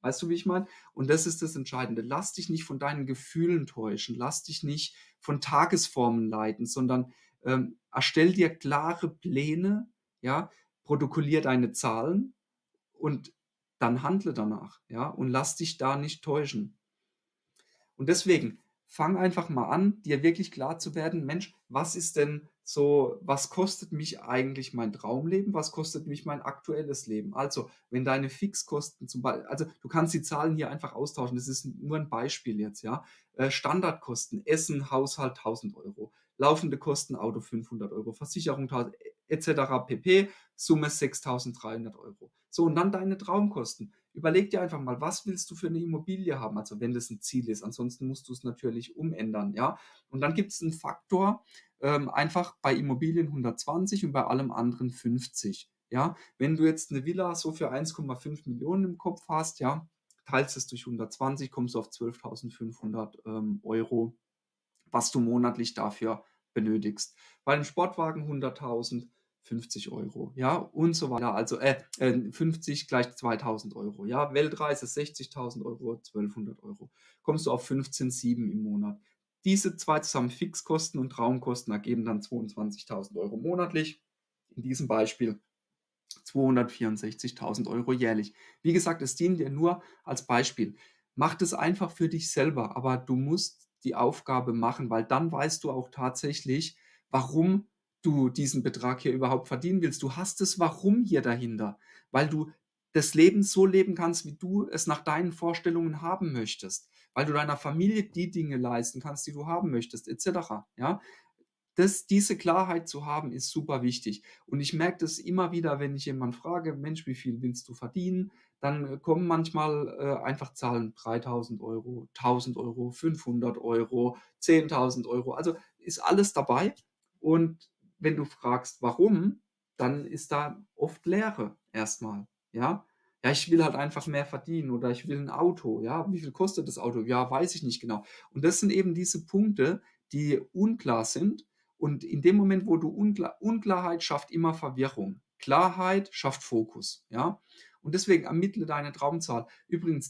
Weißt du, wie ich meine? Und das ist das Entscheidende. Lass dich nicht von deinen Gefühlen täuschen. Lass dich nicht von Tagesformen leiten, sondern erstell dir klare Pläne, ja, protokollier deine Zahlen und dann handle danach, ja, und lass dich da nicht täuschen. Und deswegen fang einfach mal an, dir wirklich klar zu werden, Mensch, was ist denn so, was kostet mich eigentlich mein Traumleben? Was kostet mich mein aktuelles Leben? Also, wenn deine Fixkosten zum Beispiel, also du kannst die Zahlen hier einfach austauschen, das ist nur ein Beispiel jetzt, ja. Standardkosten, Essen, Haushalt 1.000 Euro, laufende Kosten, Auto 500 Euro, Versicherung 1.000 etc. pp. Summe 6.300 Euro. So, und dann deine Traumkosten. Überleg dir einfach mal, was willst du für eine Immobilie haben? Also wenn das ein Ziel ist, ansonsten musst du es natürlich umändern, ja. Und dann gibt es einen Faktor, einfach bei Immobilien 120 und bei allem anderen 50, ja. Wenn du jetzt eine Villa so für 1,5 Millionen im Kopf hast, ja, teilst es durch 120, kommst du auf 12.500 Euro, was du monatlich dafür benötigst. Bei einem Sportwagen 100.000, 50 Euro, ja, und so weiter. Also 50 gleich 2.000 Euro, ja. Weltreise 60.000 Euro, 1.200 Euro. Kommst du auf 15,7 im Monat. Diese zwei zusammen Fixkosten und Traumkosten ergeben dann 22.000 Euro monatlich. In diesem Beispiel 264.000 Euro jährlich. Wie gesagt, es dient dir nur als Beispiel. Mach das einfach für dich selber, aber du musst die Aufgabe machen, weil dann weißt du auch tatsächlich, warum du diesen Betrag hier überhaupt verdienen willst. Du hast das Warum hier dahinter, weil du das Leben so leben kannst, wie du es nach deinen Vorstellungen haben möchtest, weil du deiner Familie die Dinge leisten kannst, die du haben möchtest, etc. Ja, diese Klarheit zu haben, ist super wichtig. Und ich merke das immer wieder, wenn ich jemanden frage: „Mensch, wie viel willst du verdienen?“ Dann kommen manchmal einfach Zahlen: 3.000 Euro, 1.000 Euro, 500 Euro, 10.000 Euro. Also ist alles dabei. Und wenn du fragst, warum, dann ist da oft Leere erstmal. Ja. Ja, ich will halt einfach mehr verdienen oder ich will ein Auto. Ja, wie viel kostet das Auto? Ja, weiß ich nicht genau. Und das sind eben diese Punkte, die unklar sind, und in dem Moment, wo du Unklarheit schafft immer Verwirrung. Klarheit schafft Fokus, ja? Und deswegen ermittle deine Traumzahl. Übrigens,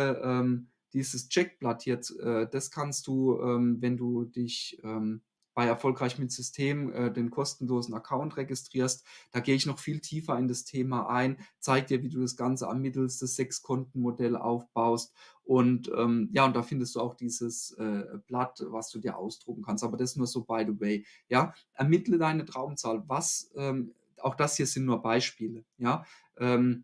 dieses Checkblatt jetzt, das kannst du, wenn du dich bei Erfolgreich mit System den kostenlosen Account registrierst, da gehe ich noch viel tiefer in das Thema ein, zeige dir, wie du das Ganze ermittelst, das Sechs-Konten-Modell aufbaust und ja, und da findest du auch dieses Blatt, was du dir ausdrucken kannst. Aber das nur so by the way. Ja, ermittle deine Traumzahl. Auch das hier sind nur Beispiele. Ja, ähm,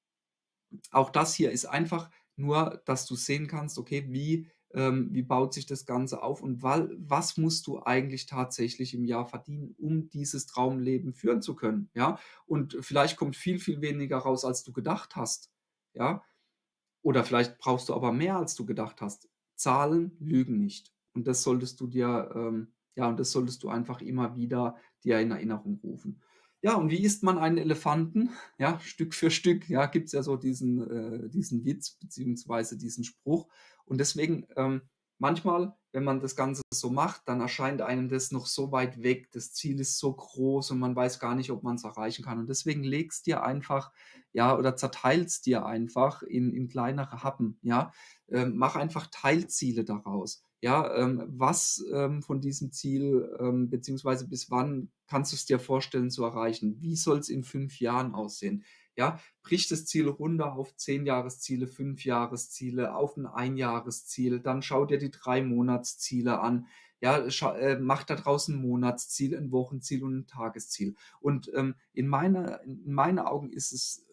auch das hier ist einfach nur, dass du sehen kannst, okay, wie baut sich das Ganze auf und was musst du eigentlich tatsächlich im Jahr verdienen, um dieses Traumleben führen zu können. Ja, und vielleicht kommt viel, viel weniger raus, als du gedacht hast. Ja, oder vielleicht brauchst du aber mehr, als du gedacht hast. Zahlen lügen nicht. Und das solltest du dir, ja, und das solltest du einfach immer wieder dir in Erinnerung rufen. Ja, und wie isst man einen Elefanten? Ja, Stück für Stück, ja, gibt es ja so diesen Witz beziehungsweise diesen Spruch. Und deswegen, manchmal, wenn man das Ganze so macht, dann erscheint einem das noch so weit weg. Das Ziel ist so groß und man weiß gar nicht, ob man es erreichen kann. Und deswegen legst dir einfach, ja, oder zerteilst dir einfach in kleinere Happen, ja. Mach einfach Teilziele daraus. Ja, was von diesem Ziel, beziehungsweise bis wann kannst du es dir vorstellen zu erreichen? Wie soll es in 5 Jahren aussehen? Ja, brich das Ziel runter auf 10-Jahresziele, 5-Jahresziele, auf ein Einjahresziel, dann schau dir die 3-Monatsziele an. Ja, mach da draußen ein Monatsziel, ein Wochenziel und ein Tagesziel. Und in meinen Augen ist es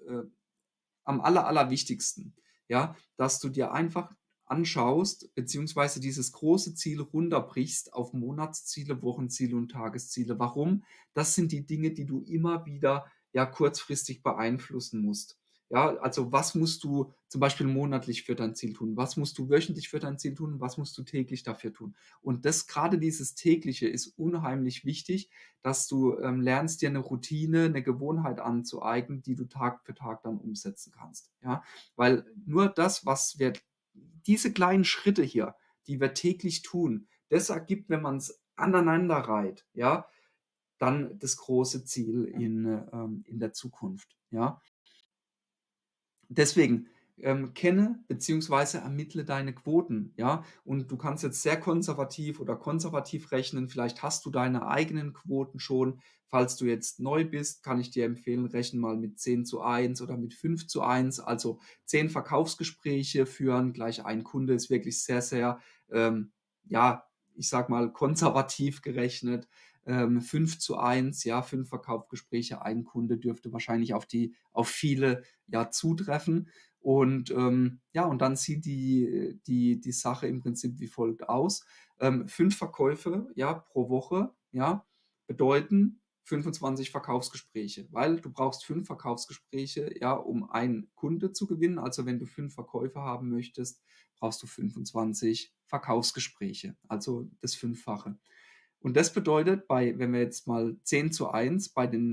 am allerwichtigsten, ja, dass du dir einfach anschaust, beziehungsweise dieses große Ziel runterbrichst auf Monatsziele, Wochenziele und Tagesziele. Warum? Das sind die Dinge, die du immer wieder ja kurzfristig beeinflussen musst. Ja, also was musst du zum Beispiel monatlich für dein Ziel tun? Was musst du wöchentlich für dein Ziel tun? Was musst du täglich dafür tun? Und das, gerade dieses tägliche, ist unheimlich wichtig, dass du lernst, dir eine Routine, eine Gewohnheit anzueignen, die du Tag für Tag dann umsetzen kannst. Ja, weil nur das, was wir, diese kleinen Schritte hier, die wir täglich tun, das ergibt, wenn man es aneinander reiht, ja, dann das große Ziel in der Zukunft. Ja, deswegen kenne beziehungsweise ermittle deine Quoten, ja? Und du kannst jetzt sehr konservativ oder konservativ rechnen. Vielleicht hast du deine eigenen Quoten schon. Falls du jetzt neu bist, kann ich dir empfehlen, rechne mal mit 10:1 oder mit 5:1. Also 10 Verkaufsgespräche führen gleich ein Kunde ist wirklich sehr, sehr, ja, ich sage mal, konservativ gerechnet. 5:1, ja, 5 Verkaufsgespräche, ein Kunde dürfte wahrscheinlich auf viele, ja, zutreffen. Und, ja, und dann sieht die Sache im Prinzip wie folgt aus. 5 Verkäufe, ja, pro Woche, ja, bedeuten 25 Verkaufsgespräche, weil du brauchst 5 Verkaufsgespräche, ja, um einen Kunde zu gewinnen. Also, wenn du 5 Verkäufe haben möchtest, brauchst du 25 Verkaufsgespräche, also das Fünffache. Und das bedeutet wenn wir jetzt mal 10:1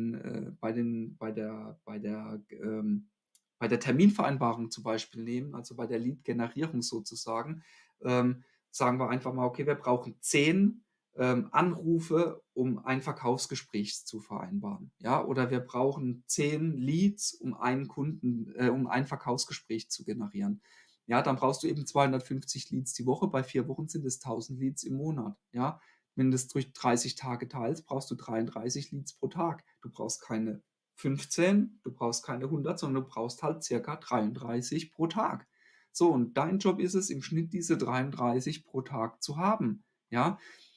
bei der Terminvereinbarung zum Beispiel nehmen, also bei der Lead-Generierung sozusagen, sagen wir einfach mal, okay, wir brauchen 10 Anrufe, um ein Verkaufsgespräch zu vereinbaren. Ja, oder wir brauchen 10 Leads, um ein Verkaufsgespräch zu generieren. Ja, dann brauchst du eben 250 Leads die Woche. Bei 4 Wochen sind es 1000 Leads im Monat. Ja, wenn du es durch 30 Tage teilst, brauchst du 33 Leads pro Tag. Du brauchst keine 15, du brauchst keine 100, sondern du brauchst halt circa 33 pro Tag. So, und dein Job ist es, im Schnitt diese 33 pro Tag zu haben. Ja,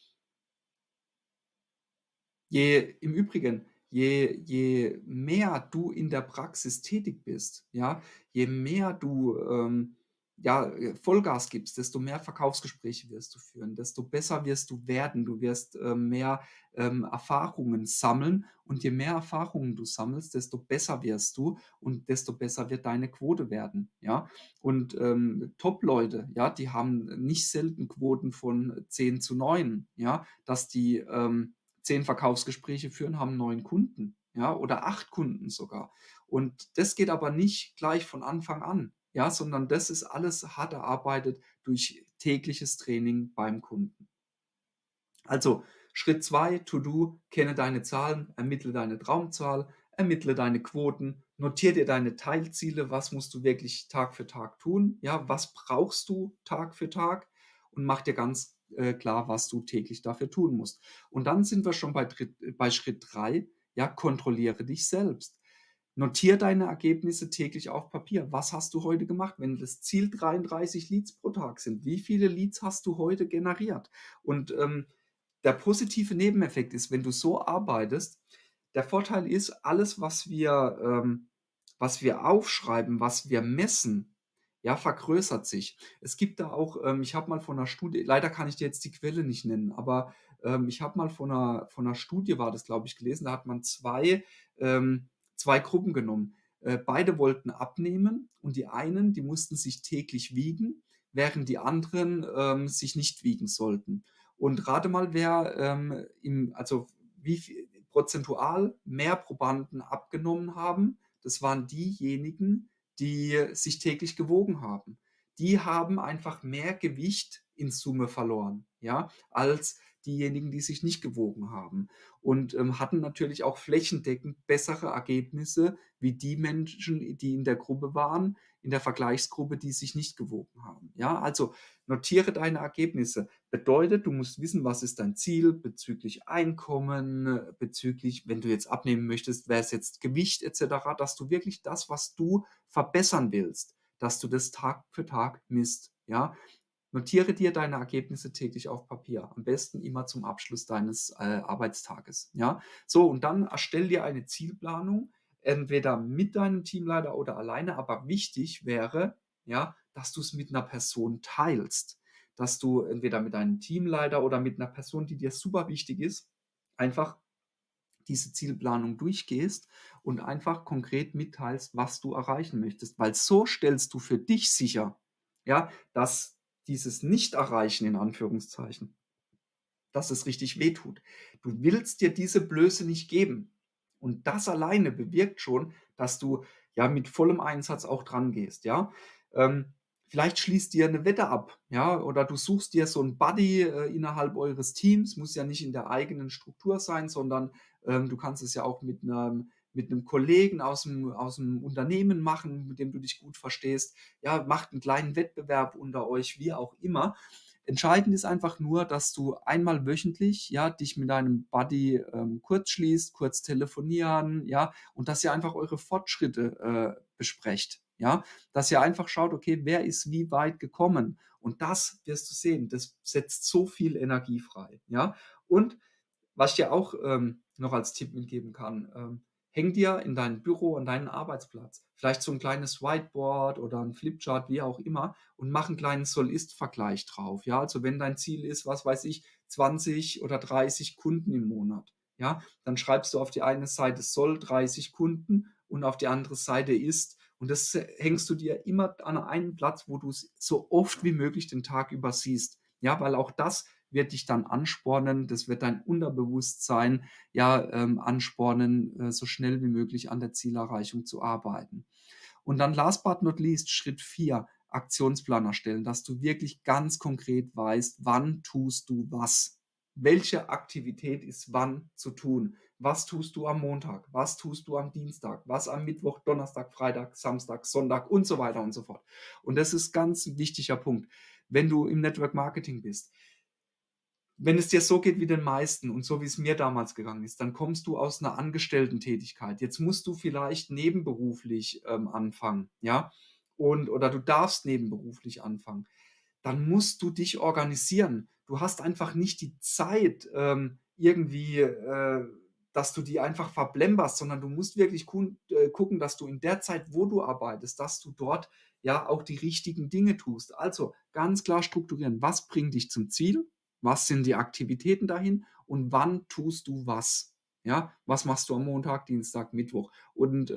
im Übrigen, je mehr du in der Praxis tätig bist, ja, je mehr du, ja, Vollgas gibst, desto mehr Verkaufsgespräche wirst du führen, desto besser wirst du werden. Du wirst, mehr, Erfahrungen sammeln und je mehr Erfahrungen du sammelst, desto besser wirst du und desto besser wird deine Quote werden, ja? Und, Top-Leute, ja, die haben nicht selten Quoten von 10:9, ja, dass die, 10 Verkaufsgespräche führen, haben 9 Kunden, ja, oder 8 Kunden sogar. Und das geht aber nicht gleich von Anfang an, ja, sondern das ist alles hart erarbeitet durch tägliches Training beim Kunden. Also Schritt 2, To-Do, kenne deine Zahlen, ermittle deine Traumzahl, ermittle deine Quoten, notiere dir deine Teilziele, was musst du wirklich Tag für Tag tun, ja, was brauchst du Tag für Tag und mach dir ganz klar, was du täglich dafür tun musst. Und dann sind wir schon bei Schritt 3, ja, kontrolliere dich selbst. Notiere deine Ergebnisse täglich auf Papier. Was hast du heute gemacht? Wenn das Ziel 33 Leads pro Tag sind, wie viele Leads hast du heute generiert? Und der positive Nebeneffekt ist, wenn du so arbeitest, der Vorteil ist, alles, was wir aufschreiben, was wir messen, ja, vergrößert sich. Es gibt da auch, ich habe mal von einer Studie, leider kann ich dir jetzt die Quelle nicht nennen, aber ich habe mal von einer Studie, war das, glaube ich, gelesen, da hat man zwei Gruppen genommen. Beide wollten abnehmen und die einen, die mussten sich täglich wiegen, während die anderen sich nicht wiegen sollten. Und rate mal, also wie viel prozentual mehr Probanden abgenommen haben. Das waren diejenigen, die sich täglich gewogen haben. Die haben einfach mehr Gewicht in Summe verloren, ja, als diejenigen, die sich nicht gewogen haben. Und hatten natürlich auch flächendeckend bessere Ergebnisse wie die Menschen, die in der Gruppe waren, in der Vergleichsgruppe, die sich nicht gewogen haben. Ja, also notiere deine Ergebnisse. Bedeutet, du musst wissen, was ist dein Ziel bezüglich Einkommen, bezüglich, wenn du jetzt abnehmen möchtest, wäre es jetzt Gewicht etc., dass du wirklich das, was du verbessern willst, dass du das Tag für Tag misst. Ja, notiere dir deine Ergebnisse täglich auf Papier. Am besten immer zum Abschluss deines Arbeitstages. Ja, so und dann erstell dir eine Zielplanung, entweder mit deinem Teamleiter oder alleine. Aber wichtig wäre, ja, dass du es mit einer Person teilst, dass du entweder mit deinem Teamleiter oder mit einer Person, die dir super wichtig ist, einfach diese Zielplanung durchgehst und einfach konkret mitteilst, was du erreichen möchtest, weil so stellst du für dich sicher, ja, dass dieses Nicht-Erreichen in Anführungszeichen, dass es richtig wehtut. Du willst dir diese Blöße nicht geben. Und das alleine bewirkt schon, dass du ja mit vollem Einsatz auch dran gehst, ja. Vielleicht schließt dir eine Wette ab, ja, oder du suchst dir so ein Buddy innerhalb eures Teams, muss ja nicht in der eigenen Struktur sein, sondern du kannst es ja auch mit einem Kollegen aus dem Unternehmen machen, mit dem du dich gut verstehst. Ja, macht einen kleinen Wettbewerb unter euch, wie auch immer. Entscheidend ist einfach nur, dass du einmal wöchentlich, ja, dich mit deinem Buddy kurz schließt, kurz telefonieren, ja, und dass ihr einfach eure Fortschritte besprecht, ja, dass ihr einfach schaut, okay, wer ist wie weit gekommen, und das wirst du sehen, das setzt so viel Energie frei, ja. Und was ich dir auch noch als Tipp mitgeben kann, häng dir in dein Büro, an deinen Arbeitsplatz, vielleicht so ein kleines Whiteboard oder ein Flipchart, wie auch immer, und mach einen kleinen Soll-Ist-Vergleich drauf. Ja, also wenn dein Ziel ist, was weiß ich, 20 oder 30 Kunden im Monat, ja, dann schreibst du auf die eine Seite soll 30 Kunden und auf die andere Seite ist, und das hängst du dir immer an einen Platz, wo du es so oft wie möglich den Tag über siehst. Ja, weil auch das wird dich dann anspornen, das wird dein Unterbewusstsein ja anspornen, so schnell wie möglich an der Zielerreichung zu arbeiten. Und dann last but not least, Schritt 4: Aktionsplan erstellen, dass du wirklich ganz konkret weißt, wann tust du was. Welche Aktivität ist wann zu tun? Was tust du am Montag? Was tust du am Dienstag? Was am Mittwoch, Donnerstag, Freitag, Samstag, Sonntag und so weiter und so fort. Und das ist ganz ein wichtiger Punkt. Wenn du im Network Marketing bist, wenn es dir so geht wie den meisten und so wie es mir damals gegangen ist, dann kommst du aus einer Angestellten-Tätigkeit. Jetzt musst du vielleicht nebenberuflich anfangen, ja, und oder du darfst nebenberuflich anfangen. Dann musst du dich organisieren. Du hast einfach nicht die Zeit, irgendwie, dass du die einfach verblemberst, sondern du musst wirklich gucken, dass du in der Zeit, wo du arbeitest, dass du dort ja auch die richtigen Dinge tust. Also ganz klar strukturieren. Was bringt dich zum Ziel? Was sind die Aktivitäten dahin und wann tust du was? Ja, was machst du am Montag, Dienstag, Mittwoch? Und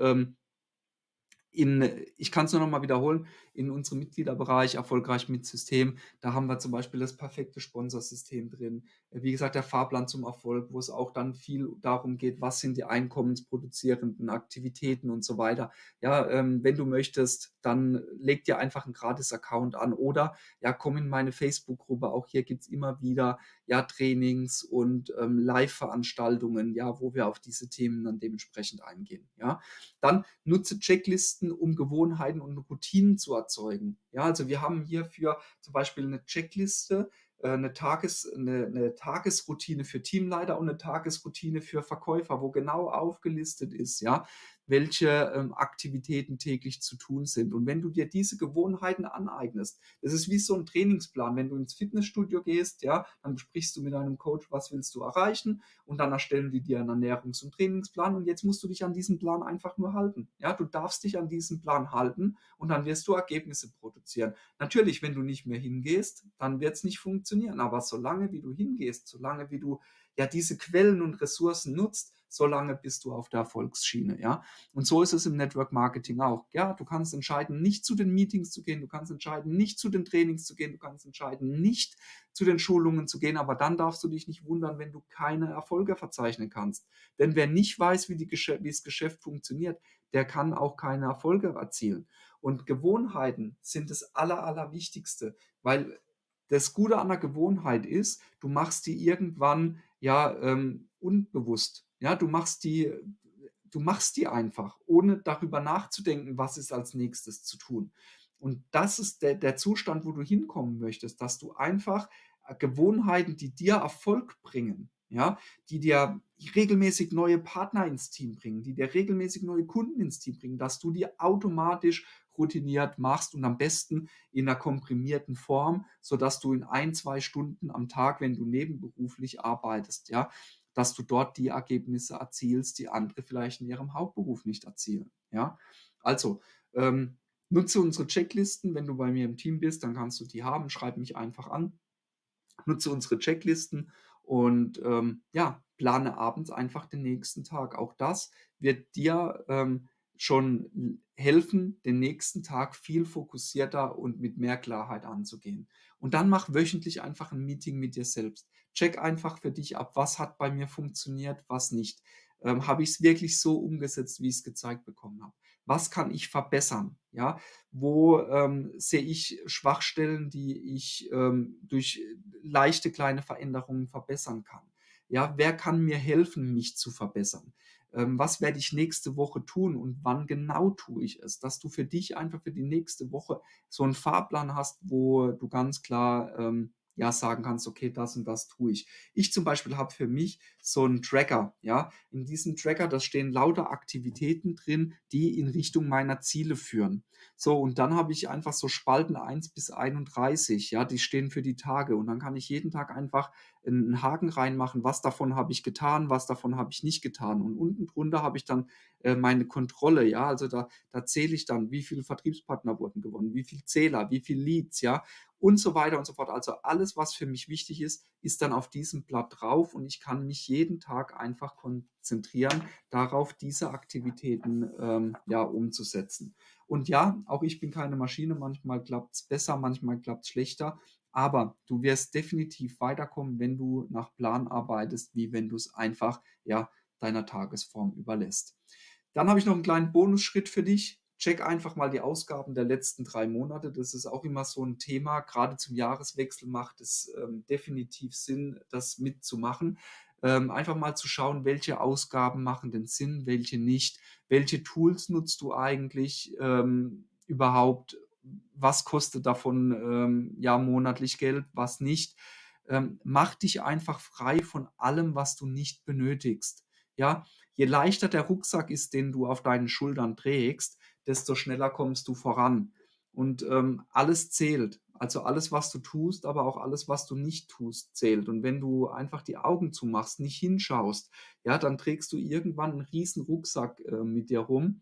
ich kann es nur noch mal wiederholen, in unserem Mitgliederbereich Erfolgreich mit System, da haben wir zum Beispiel das perfekte Sponsorsystem drin. Wie gesagt, der Fahrplan zum Erfolg, wo es auch dann viel darum geht, was sind die einkommensproduzierenden Aktivitäten und so weiter. Ja, wenn du möchtest, dann leg dir einfach einen Gratis-Account an oder ja, komm in meine Facebook-Gruppe. Auch hier gibt's immer wieder ja Trainings und Live-Veranstaltungen, ja, wo wir auf diese Themen dann dementsprechend eingehen. Ja, dann nutze Checklisten, um Gewohnheiten und Routinen zu erzeugen. Ja, also wir haben hierfür zum Beispiel eine Checkliste, eine Tagesroutine für Teamleiter und eine Tagesroutine für Verkäufer, wo genau aufgelistet ist, ja, welche Aktivitäten täglich zu tun sind. Und wenn du dir diese Gewohnheiten aneignest, das ist wie so ein Trainingsplan. Wenn du ins Fitnessstudio gehst, ja, dann besprichst du mit deinem Coach, was willst du erreichen, und dann erstellen die dir einen Ernährungs- und Trainingsplan, und jetzt musst du dich an diesen Plan einfach nur halten. Ja, du darfst dich an diesen Plan halten und dann wirst du Ergebnisse produzieren. Natürlich, wenn du nicht mehr hingehst, dann wird es nicht funktionieren, aber solange wie du hingehst, solange wie du ja diese Quellen und Ressourcen nutzt, solange bist du auf der Erfolgsschiene, ja. Und so ist es im Network Marketing auch. Ja, du kannst entscheiden, nicht zu den Meetings zu gehen, du kannst entscheiden, nicht zu den Trainings zu gehen, du kannst entscheiden, nicht zu den Schulungen zu gehen, aber dann darfst du dich nicht wundern, wenn du keine Erfolge verzeichnen kannst. Denn wer nicht weiß, wie das Geschäft funktioniert, der kann auch keine Erfolge erzielen. Und Gewohnheiten sind das Allerwichtigste, weil das Gute an der Gewohnheit ist, du machst die irgendwann ja unbewusst. Ja, du machst die einfach, ohne darüber nachzudenken, was ist als nächstes zu tun. Und das ist der Zustand, wo du hinkommen möchtest, dass du einfach Gewohnheiten, die dir Erfolg bringen, ja, die dir regelmäßig neue Partner ins Team bringen, die dir regelmäßig neue Kunden ins Team bringen, dass du die automatisch routiniert machst und am besten in einer komprimierten Form, sodass du in 1, 2 Stunden am Tag, wenn du nebenberuflich arbeitest, ja, dass du dort die Ergebnisse erzielst, die andere vielleicht in ihrem Hauptberuf nicht erzielen. Ja, also nutze unsere Checklisten. Wenn du bei mir im Team bist, dann kannst du die haben. Schreib mich einfach an. Nutze unsere Checklisten und ja, plane abends einfach den nächsten Tag. Auch das wird dir schon helfen, den nächsten Tag viel fokussierter und mit mehr Klarheit anzugehen. Und dann mach wöchentlich einfach ein Meeting mit dir selbst. Check einfach für dich ab, was hat bei mir funktioniert, was nicht. Habe ich es wirklich so umgesetzt, wie ich es gezeigt bekommen habe? Was kann ich verbessern? Ja, wo sehe ich Schwachstellen, die ich durch leichte kleine Veränderungen verbessern kann? Ja, wer kann mir helfen, mich zu verbessern? Was werde ich nächste Woche tun und wann genau tue ich es? Dass du für dich einfach für die nächste Woche so einen Fahrplan hast, wo du ganz klar, ja, sagen kannst: „Okay, das und das tue ich.“ Ich zum Beispiel habe für mich so einen Tracker, ja? In diesem Tracker, da stehen lauter Aktivitäten drin, die in Richtung meiner Ziele führen. So, und dann habe ich einfach so Spalten 1 bis 31, ja, die stehen für die Tage. Und dann kann ich jeden Tag einfach einen Haken reinmachen, was davon habe ich getan, was davon habe ich nicht getan. Und unten drunter habe ich dann meine Kontrolle, ja, also da zähle ich dann, wie viele Vertriebspartner wurden gewonnen, wie viel Zähler, wie viel Leads, ja, und so weiter und so fort. Also alles, was für mich wichtig ist, ist dann auf diesem Blatt drauf und ich kann mich jeden Tag einfach konzentrieren darauf, diese Aktivitäten ja, umzusetzen. Und ja, auch ich bin keine Maschine, manchmal klappt es besser, manchmal klappt es schlechter, aber du wirst definitiv weiterkommen, wenn du nach Plan arbeitest, wie wenn du es einfach, ja, deiner Tagesform überlässt. Dann habe ich noch einen kleinen Bonusschritt für dich. Check einfach mal die Ausgaben der letzten 3 Monate. Das ist auch immer so ein Thema. Gerade zum Jahreswechsel macht es, definitiv Sinn, das mitzumachen. Einfach mal zu schauen, welche Ausgaben machen denn Sinn, welche nicht. Welche Tools nutzt du eigentlich, überhaupt? Was kostet davon, ja, monatlich Geld, was nicht? Mach dich einfach frei von allem, was du nicht benötigst. Ja, je leichter der Rucksack ist, den du auf deinen Schultern trägst, desto schneller kommst du voran. Und alles zählt. Also alles, was du tust, aber auch alles, was du nicht tust, zählt. Und wenn du einfach die Augen zumachst, nicht hinschaust, ja, dann trägst du irgendwann einen riesen Rucksack mit dir rum,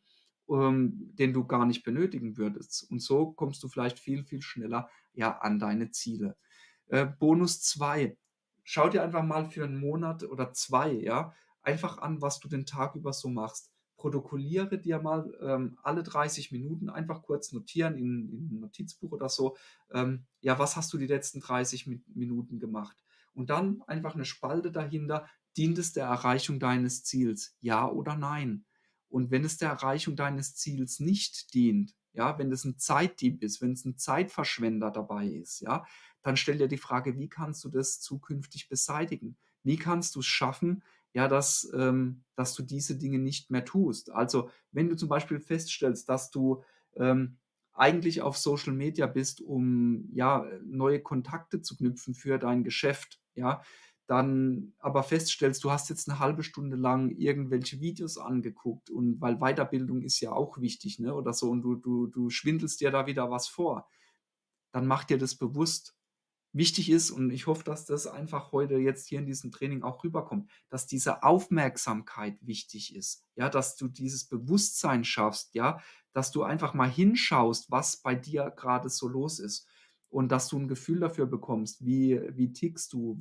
den du gar nicht benötigen würdest. Und so kommst du vielleicht viel, viel schneller ja, an deine Ziele. Bonus 2. Schau dir einfach mal für einen Monat oder 2, ja, einfach an, was du den Tag über so machst. Protokolliere dir mal alle 30 Minuten einfach kurz notieren in 'n Notizbuch oder so, ja, was hast du die letzten 30 Minuten gemacht? Und dann einfach eine Spalte dahinter, dient es der Erreichung deines Ziels, ja oder nein? Und wenn es der Erreichung deines Ziels nicht dient, ja, wenn es ein Zeitdieb ist, wenn es ein Zeitverschwender dabei ist, ja, dann stell dir die Frage: „Wie kannst du das zukünftig beseitigen?“ Wie kannst du es schaffen, ja, dass du diese Dinge nicht mehr tust? Also, wenn du zum Beispiel feststellst, dass du, eigentlich auf Social Media bist, um, ja, neue Kontakte zu knüpfen für dein Geschäft, ja, dann aber feststellst, du hast jetzt eine halbe Stunde lang irgendwelche Videos angeguckt und weil Weiterbildung ist ja auch wichtig, ne, oder so und du schwindelst dir da wieder was vor, dann mach dir das bewusst. Wichtig ist und ich hoffe, dass das einfach heute jetzt hier in diesem Training auch rüberkommt, dass diese Aufmerksamkeit wichtig ist, ja, dass du dieses Bewusstsein schaffst, ja, dass du einfach mal hinschaust, was bei dir gerade so los ist und dass du ein Gefühl dafür bekommst, wie tickst du,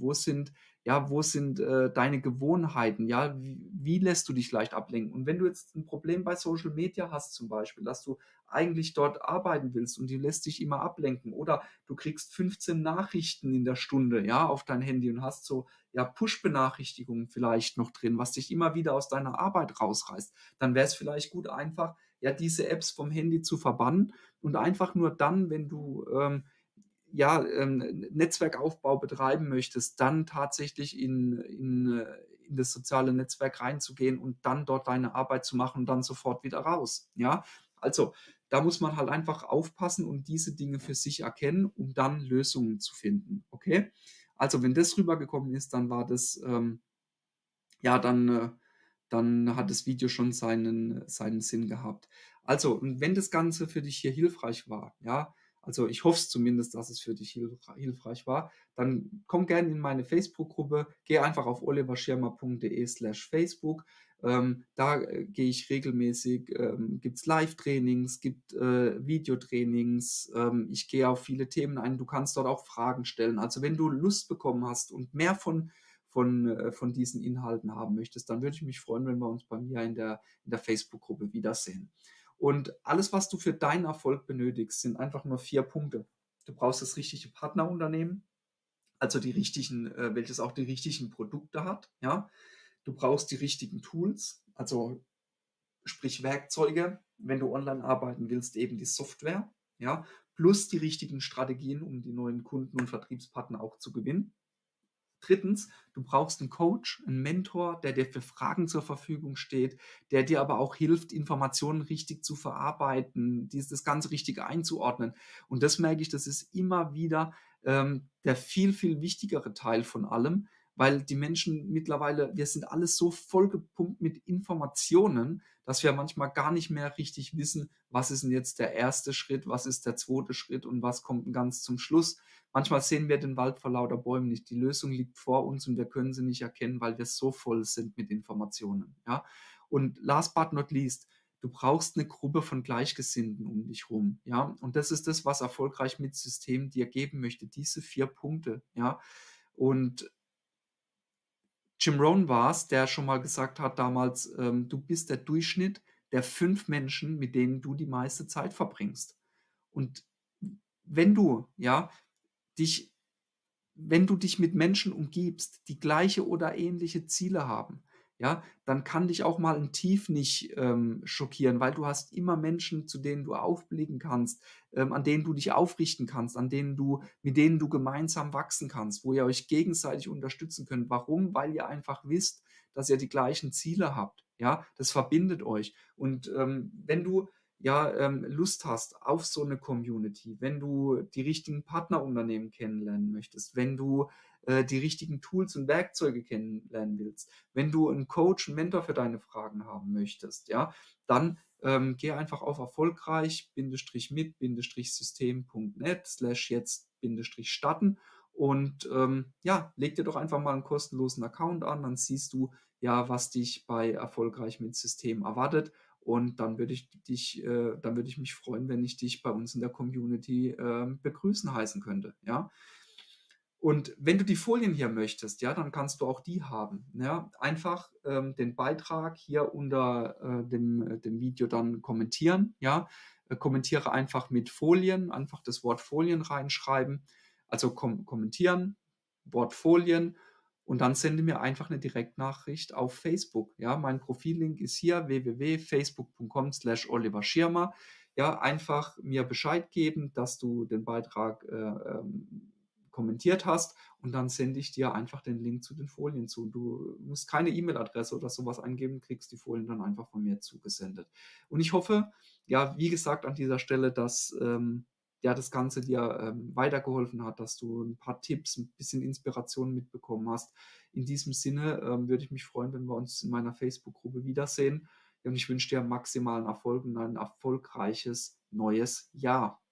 wo sind deine Gewohnheiten, ja, wie lässt du dich leicht ablenken? Und wenn du jetzt ein Problem bei Social Media hast zum Beispiel, dass du eigentlich dort arbeiten willst und die lässt dich immer ablenken oder du kriegst 15 Nachrichten in der Stunde, ja, auf dein Handy und hast so, ja, Push-Benachrichtigungen vielleicht noch drin, was dich immer wieder aus deiner Arbeit rausreißt, dann wäre es vielleicht gut, einfach, ja, diese Apps vom Handy zu verbannen und einfach nur dann, wenn du, ja, Netzwerkaufbau betreiben möchtest, dann tatsächlich in das soziale Netzwerk reinzugehen und dann dort deine Arbeit zu machen und dann sofort wieder raus, ja? Also, da muss man halt einfach aufpassen und diese Dinge für sich erkennen, um dann Lösungen zu finden, okay? Also, wenn das rübergekommen ist, dann war das, ja, dann hat das Video schon seinen Sinn gehabt. Also, und wenn das Ganze für dich hier hilfreich war, ja, also ich hoffe es zumindest, dass es für dich hilfreich war, dann komm gerne in meine Facebook-Gruppe, geh einfach auf oliverschirmer.de/Facebook. Da gehe ich regelmäßig, gibt es Live-Trainings, gibt Videotrainings, ich gehe auf viele Themen ein, du kannst dort auch Fragen stellen. Also wenn du Lust bekommen hast und mehr von diesen Inhalten haben möchtest, dann würde ich mich freuen, wenn wir uns bei mir in der Facebook-Gruppe wiedersehen. Und alles, was du für deinen Erfolg benötigst, sind einfach nur 4 Punkte. Du brauchst das richtige Partnerunternehmen, also die richtigen, welches auch die richtigen Produkte hat, ja. Du brauchst die richtigen Tools, also sprich Werkzeuge, wenn du online arbeiten willst, eben die Software, ja, plus die richtigen Strategien, um die neuen Kunden und Vertriebspartner auch zu gewinnen. Drittens, du brauchst einen Coach, einen Mentor, der dir für Fragen zur Verfügung steht, der dir aber auch hilft, Informationen richtig zu verarbeiten, das Ganze richtig einzuordnen. Und das merke ich, das ist immer wieder, der viel, viel wichtigere Teil von allem, weil die Menschen mittlerweile, wir sind alles so vollgepumpt mit Informationen, dass wir manchmal gar nicht mehr richtig wissen, was ist denn jetzt der erste Schritt, was ist der zweite Schritt und was kommt denn ganz zum Schluss. Manchmal sehen wir den Wald vor lauter Bäumen nicht. Die Lösung liegt vor uns und wir können sie nicht erkennen, weil wir so voll sind mit Informationen. Ja? Und last but not least, du brauchst eine Gruppe von Gleichgesinnten um dich rum. Ja? Und das ist das, was erfolgreich mit System dir geben möchte. Diese 4 Punkte. Ja? Und Jim Rohn war es, der schon mal gesagt hat damals, du bist der Durchschnitt der 5 Menschen, mit denen du die meiste Zeit verbringst. Und wenn du, ja, dich wenn du dich mit Menschen umgibst, die gleiche oder ähnliche Ziele haben, ja, dann kann dich auch mal ein Tief nicht, schockieren, weil du hast immer Menschen, zu denen du aufblicken kannst, an denen du dich aufrichten kannst, mit denen du gemeinsam wachsen kannst, wo ihr euch gegenseitig unterstützen könnt. Warum? Weil ihr einfach wisst, dass ihr die gleichen Ziele habt, ja? Das verbindet euch. Und, wenn du, ja, Lust hast auf so eine Community, wenn du die richtigen Partnerunternehmen kennenlernen möchtest, wenn du, die richtigen Tools und Werkzeuge kennenlernen willst, wenn du einen Coach, 'n Mentor für deine Fragen haben möchtest, ja, dann, geh einfach auf erfolgreich-system.net/jetzt-starten und, ja, leg dir doch einfach mal einen kostenlosen Account an, dann siehst du, ja, was dich bei erfolgreich mit System erwartet. Und dann würde ich mich freuen, wenn ich dich bei uns in der Community, begrüßen heißen könnte, ja? Und wenn du die Folien hier möchtest, ja, dann kannst du auch die haben, ja? Einfach, den Beitrag hier unter, dem Video dann kommentieren, ja? Kommentiere einfach mit Folien, einfach das Wort Folien reinschreiben. Also kommentieren, Wort Folien und dann sende mir einfach eine Direktnachricht auf Facebook, ja? Mein Profillink ist hier www.facebook.com/Oliver Schirmer. Ja, einfach mir Bescheid geben, dass du den Beitrag, kommentiert hast und dann sende ich dir einfach den Link zu den Folien zu. Du musst keine E-Mail-Adresse oder sowas eingeben, kriegst die Folien dann einfach von mir zugesendet. Und ich hoffe, ja, wie gesagt, an dieser Stelle, dass, ja, das Ganze dir, weitergeholfen hat, dass du ein paar Tipps, ein bisschen Inspiration mitbekommen hast. In diesem Sinne, würde ich mich freuen, wenn wir uns in meiner Facebook-Gruppe wiedersehen. Und ich wünsche dir maximalen Erfolg und ein erfolgreiches neues Jahr.